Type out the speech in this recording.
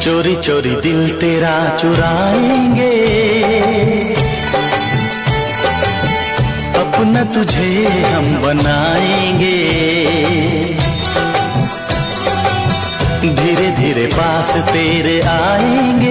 चोरी चोरी दिल तेरा चुराएंगे, अपना तुझे हम बनाएंगे। धीरे धीरे पास तेरे आएंगे,